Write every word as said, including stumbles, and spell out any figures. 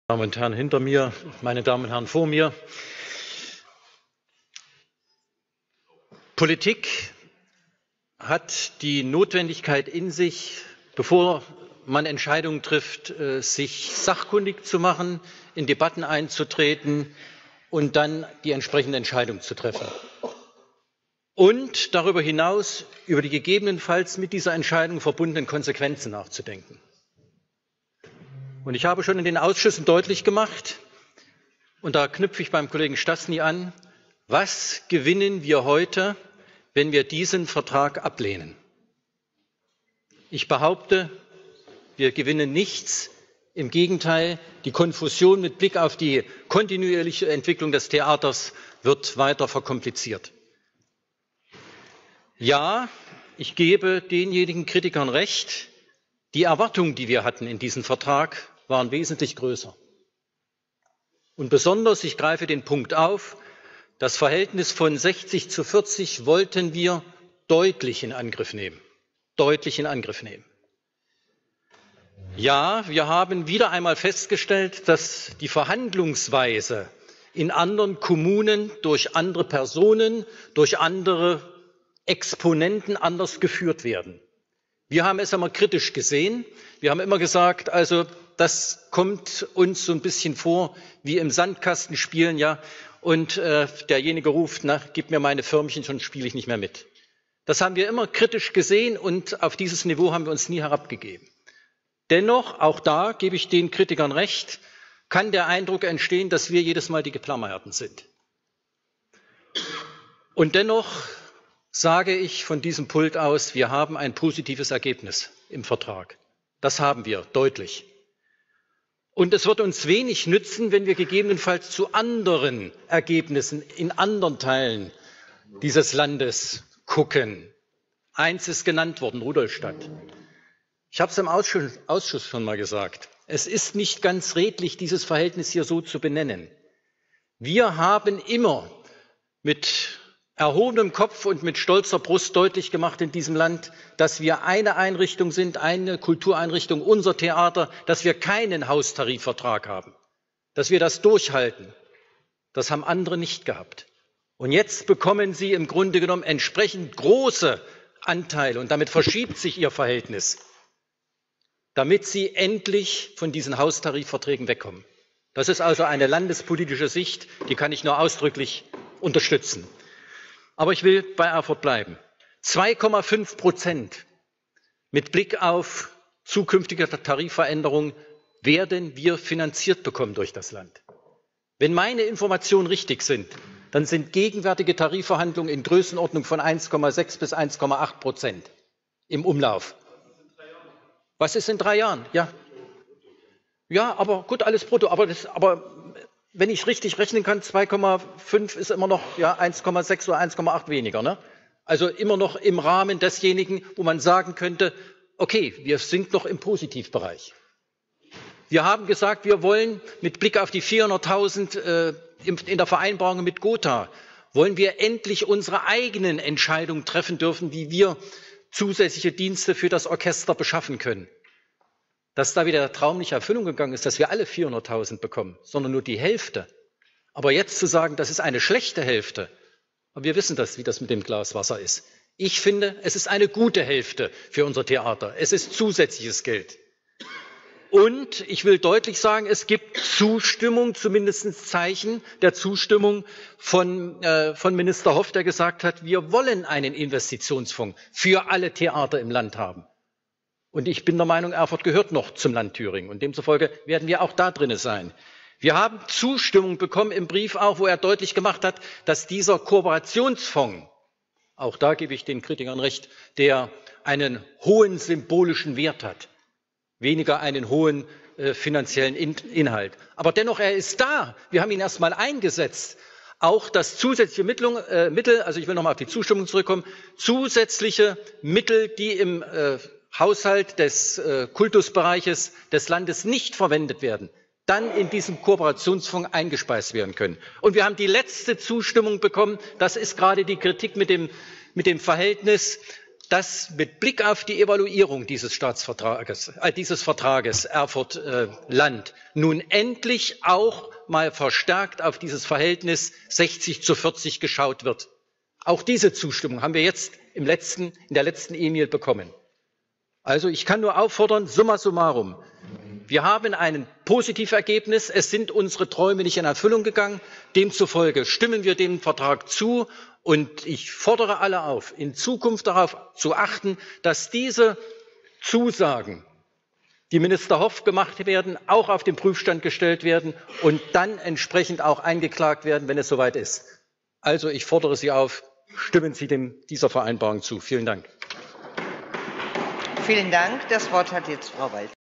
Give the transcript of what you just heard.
Meine Damen und Herren hinter mir, meine Damen und Herren vor mir. Politik hat die Notwendigkeit in sich, bevor man Entscheidungen trifft, sich sachkundig zu machen, in Debatten einzutreten und dann die entsprechende Entscheidung zu treffen. Und darüber hinaus über die gegebenenfalls mit dieser Entscheidung verbundenen Konsequenzen nachzudenken. Und ich habe schon in den Ausschüssen deutlich gemacht, und da knüpfe ich beim Kollegen Stasny an, was gewinnen wir heute, wenn wir diesen Vertrag ablehnen? Ich behaupte, wir gewinnen nichts. Im Gegenteil, die Konfusion mit Blick auf die kontinuierliche Entwicklung des Theaters wird weiter verkompliziert. Ja, ich gebe denjenigen Kritikern recht, die Erwartungen, die wir hatten in diesem Vertrag, waren wesentlich größer. Und besonders, ich greife den Punkt auf, das Verhältnis von sechzig zu vierzig wollten wir deutlich in Angriff nehmen. Deutlich in Angriff nehmen. Ja, wir haben wieder einmal festgestellt, dass die Verhandlungsweise in anderen Kommunen durch andere Personen, durch andere Exponenten anders geführt werden. Wir haben es immer kritisch gesehen. Wir haben immer gesagt, also das kommt uns so ein bisschen vor wie im Sandkastenspielen, ja. Und äh, derjenige ruft, na, gib mir meine Förmchen, sonst spiele ich nicht mehr mit. Das haben wir immer kritisch gesehen und auf dieses Niveau haben wir uns nie herabgegeben. Dennoch, auch da gebe ich den Kritikern recht, kann der Eindruck entstehen, dass wir jedes Mal die Geplaumeierten sind. Und dennoch sage ich von diesem Pult aus, wir haben ein positives Ergebnis im Vertrag. Das haben wir, deutlich. Und es wird uns wenig nützen, wenn wir gegebenenfalls zu anderen Ergebnissen in anderen Teilen dieses Landes gucken. Eins ist genannt worden, Rudolstadt. Ich habe es im Ausschuss, Ausschuss schon mal gesagt. Es ist nicht ganz redlich, dieses Verhältnis hier so zu benennen. Wir haben immer mit erhobenem Kopf und mit stolzer Brust deutlich gemacht in diesem Land, dass wir eine Einrichtung sind, eine Kultureinrichtung, unser Theater, dass wir keinen Haustarifvertrag haben, dass wir das durchhalten. Das haben andere nicht gehabt. Und jetzt bekommen sie im Grunde genommen entsprechend große Anteile und damit verschiebt sich ihr Verhältnis, damit sie endlich von diesen Haustarifverträgen wegkommen. Das ist also eine landespolitische Sicht, die kann ich nur ausdrücklich unterstützen. Aber ich will bei Erfurt bleiben. zwei Komma fünf Prozent mit Blick auf zukünftige Tarifveränderungen werden wir finanziert bekommen durch das Land. Wenn meine Informationen richtig sind, dann sind gegenwärtige Tarifverhandlungen in Größenordnung von eins Komma sechs bis eins Komma acht Prozent im Umlauf. Was ist in drei Jahren? Ja, ja, aber gut, alles brutto. Aber, das, aber wenn ich richtig rechnen kann, zwei Komma fünf ist immer noch ja, eins Komma sechs oder eins Komma acht weniger. Ne? Also immer noch im Rahmen desjenigen, wo man sagen könnte, okay, wir sind noch im Positivbereich. Wir haben gesagt, wir wollen mit Blick auf die vierhunderttausend äh, in der Vereinbarung mit Gotha, wollen wir endlich unsere eigenen Entscheidungen treffen dürfen, wie wir zusätzliche Dienste für das Orchester beschaffen können. Dass da wieder der Traum nicht in Erfüllung gegangen ist, dass wir alle vierhunderttausend bekommen, sondern nur die Hälfte. Aber jetzt zu sagen, das ist eine schlechte Hälfte, aber wir wissen das, wie das mit dem Glas Wasser ist. Ich finde, es ist eine gute Hälfte für unser Theater. Es ist zusätzliches Geld. Und ich will deutlich sagen, es gibt Zustimmung, zumindest Zeichen der Zustimmung von, äh, von Minister Hoff, der gesagt hat, wir wollen einen Investitionsfonds für alle Theater im Land haben. Und ich bin der Meinung, Erfurt gehört noch zum Land Thüringen. Und demzufolge werden wir auch da drin sein. Wir haben Zustimmung bekommen im Brief auch, wo er deutlich gemacht hat, dass dieser Kooperationsfonds, auch da gebe ich den Kritikern recht, der einen hohen symbolischen Wert hat, weniger einen hohen äh, finanziellen In- Inhalt. Aber dennoch, er ist da. Wir haben ihn erst mal eingesetzt. Auch das zusätzliche Mittel, äh, Mittel, also ich will nochmal auf die Zustimmung zurückkommen, zusätzliche Mittel, die im äh, Haushalt des äh, Kultusbereiches des Landes nicht verwendet werden, dann in diesem Kooperationsfonds eingespeist werden können. Und wir haben die letzte Zustimmung bekommen, das ist gerade die Kritik mit dem, mit dem Verhältnis dass mit Blick auf die Evaluierung dieses Staatsvertrages, äh, dieses Vertrages Erfurt-Land nun endlich auch mal verstärkt auf dieses Verhältnis sechzig zu vierzig geschaut wird. Auch diese Zustimmung haben wir jetzt im letzten, in der letzten E-Mail bekommen. Also ich kann nur auffordern, summa summarum, wir haben ein Positivergebnis, es sind unsere Träume nicht in Erfüllung gegangen, demzufolge stimmen wir dem Vertrag zu und ich fordere alle auf, in Zukunft darauf zu achten, dass diese Zusagen, die Minister Hoff gemacht werden, auch auf den Prüfstand gestellt werden und dann entsprechend auch eingeklagt werden, wenn es soweit ist. Also ich fordere Sie auf, stimmen Sie dem, dieser Vereinbarung zu. Vielen Dank. Vielen Dank. Das Wort hat jetzt Frau Walz.